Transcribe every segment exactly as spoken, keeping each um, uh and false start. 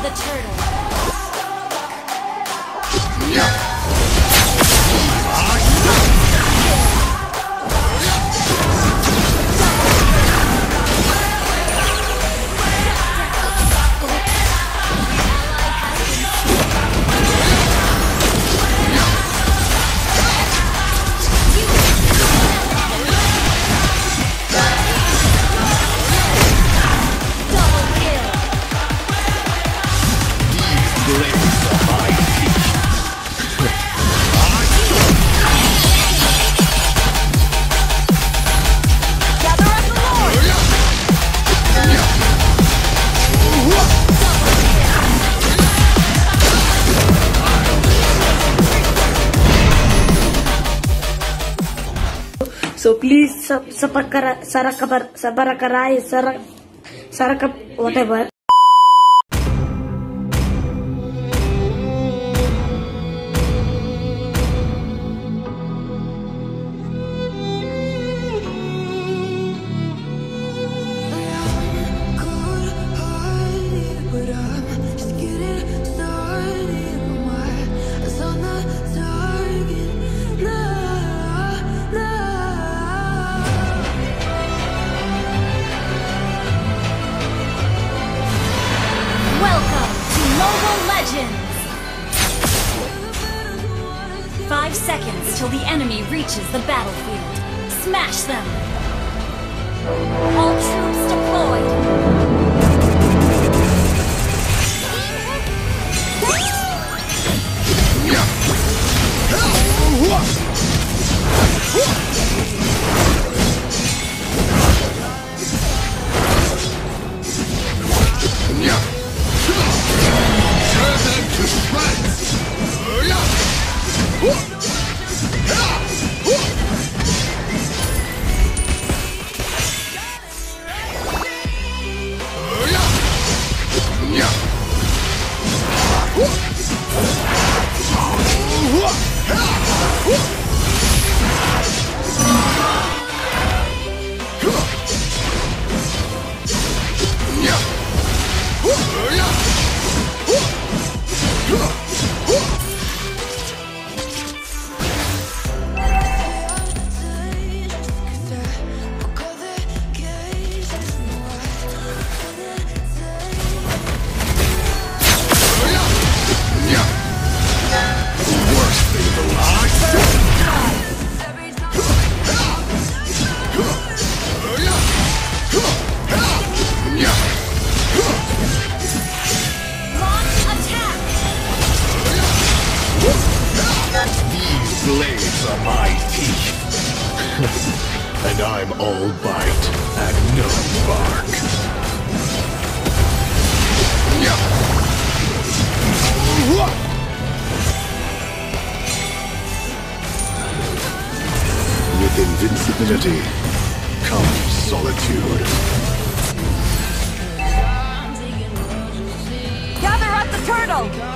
the turtle. So please sub subscribe, subscribe, subscribe, subscribe, whatever. Welcome to Mobile Legends! Five seconds till the enemy reaches the battlefield. Smash them! All troops deployed! Blades are my teeth, and I'm all bite and no bark. With invincibility comes solitude. Gather up the turtle!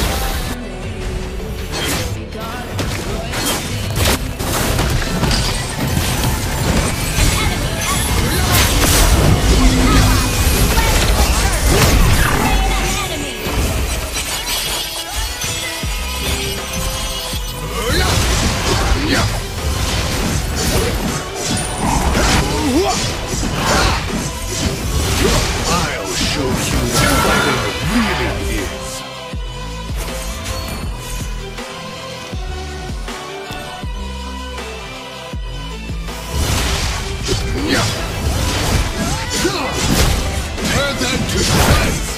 I'll show you what fighting really is. Turn them to shreds!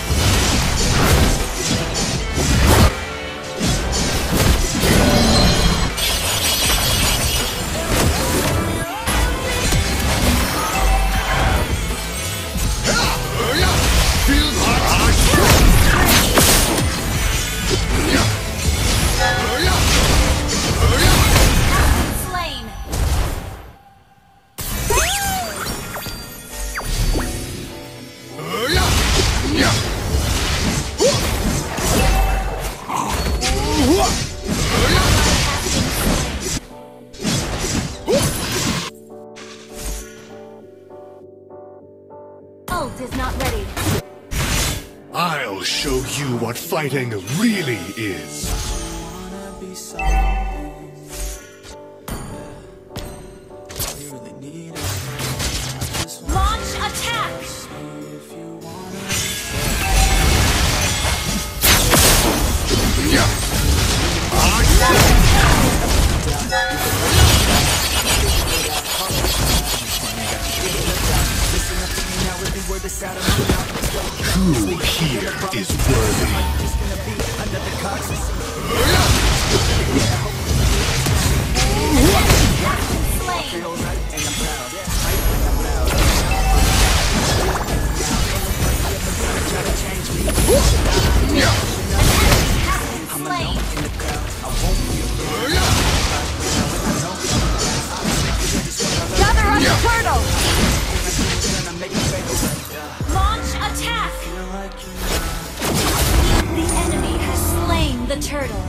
Ult is not ready. I'll show you what fighting really is. Launch attack! Who here is worthy? Gather up the turtle! Launch attack! The enemy has slain the turtle.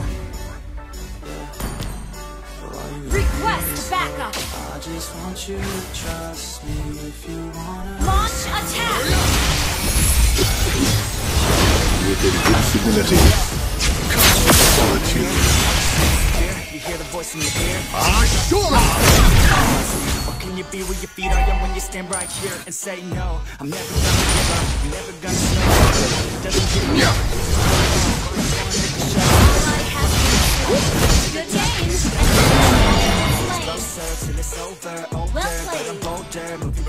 Request backup! I just want you to trust me if you wanna. Launch attack! With invincibility comes solitude. You hear the voice in your ear. Ashura! What can you be where your feet are when you stand right here and say no? I'm never gonna give up. I'm never gonna slow. Doesn't give me up. Ally has been good game. Closer till it's over. Older, Well but played. I'm bolder. Moving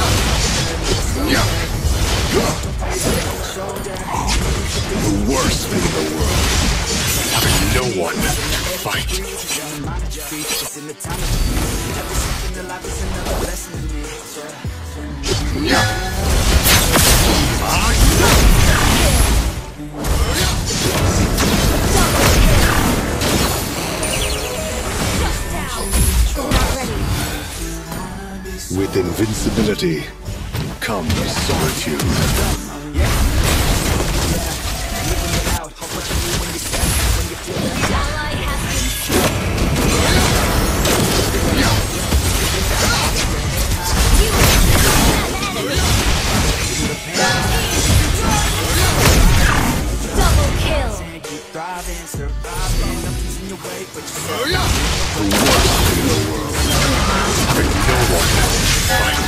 The worst thing in the world. Having no one to fight. It's in the time of every second of life is another blessing to me. With invincibility comes solitude. Ally has been double kill. Keep thriving, surviving. Nothing's in your way, but you're The worst thing in the world. Having no one to fight.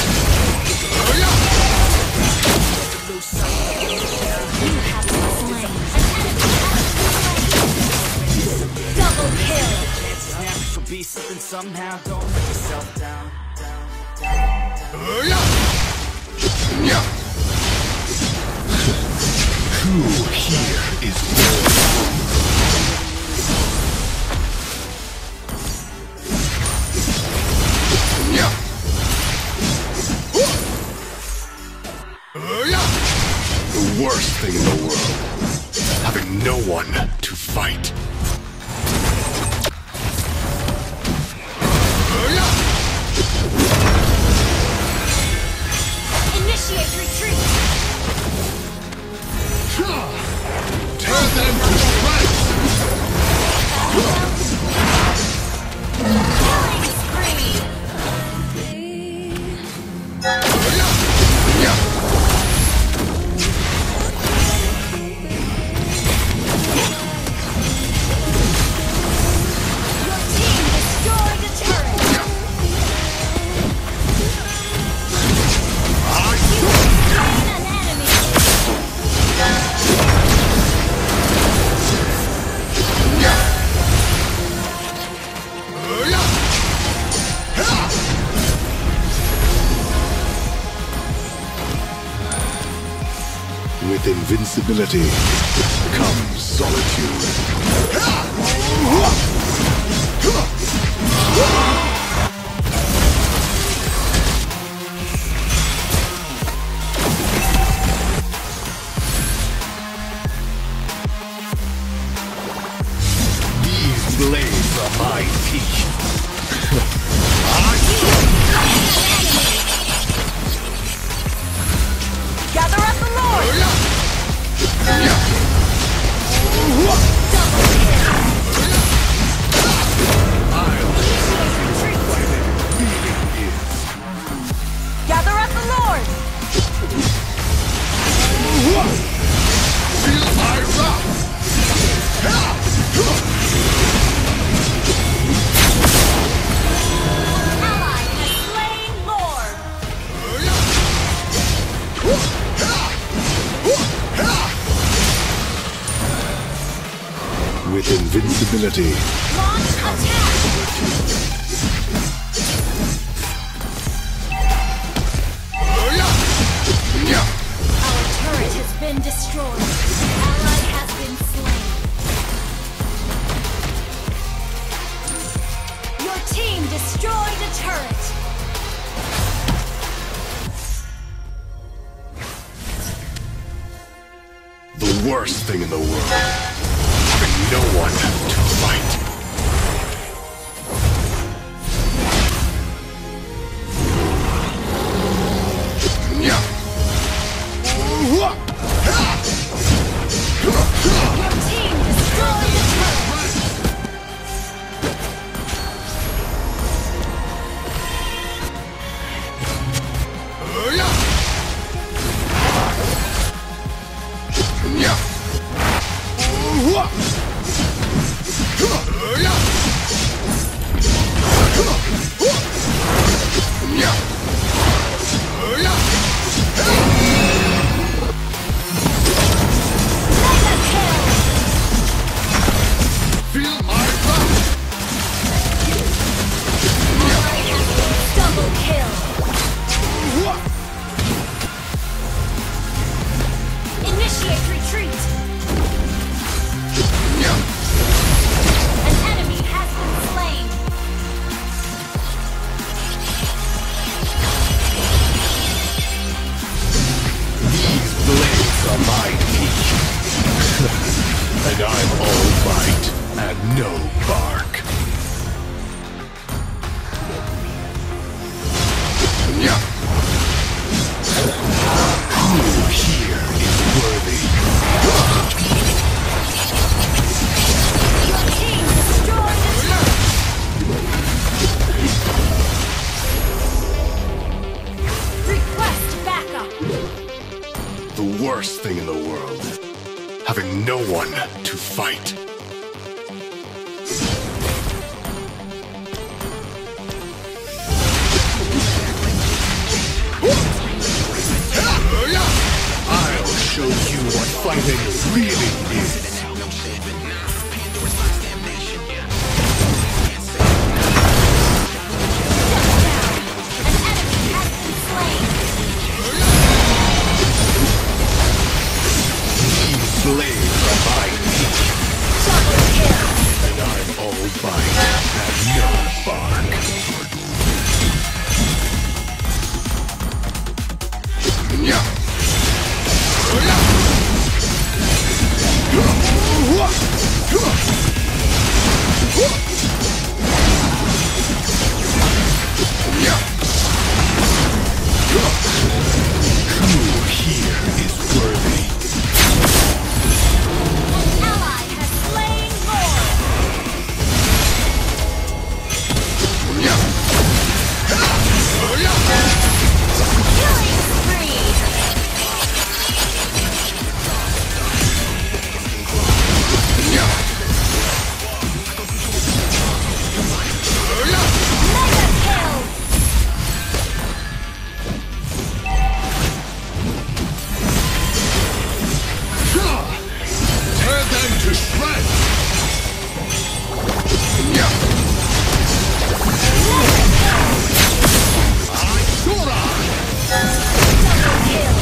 You have been slain. Double kill. chances now. Could be something somehow. Don't let yourself down. down, down. Who here is worthy? The worst thing in the world. Having no one to fight. Initiate retreat. Tear them to shreds! Killing spree. Your team destroyed a turret. Slain an enemy. With invincibility comes solitude. These blades are my teeth. Gather up the Lord. I'll invincibility. Launch attack! Our turret has been destroyed. An ally has been slain. Your team destroyed a turret. The worst thing in the world. Having no one to fight. Your team destroyed a turret. Double kill. Initiate retreat. An enemy has been slain. These blades are my teeth. And I'm all bite and no bark. Who here is worthy? Your team destroyed a turret. Request backup. The worst thing in the world. Having no one to fight. I'll show you what fighting really is. These blades are my teeth. Double kill. And I'm all bite and no bark. Who here is worthy? An ally has slain Lord. Killing spree. Mega kill. Tear them to shreds! Double kill.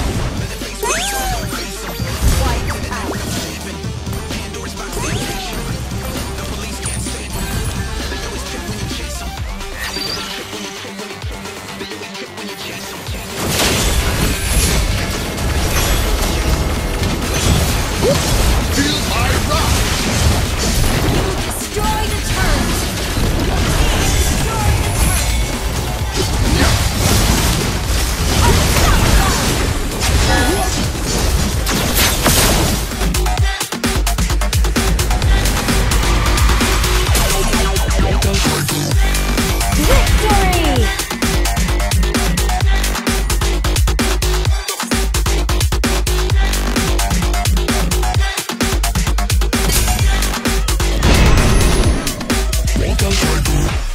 Wipe out. Feel my wrath! Destroy the turret. Your team destroyed the turret. Victory! Welcome.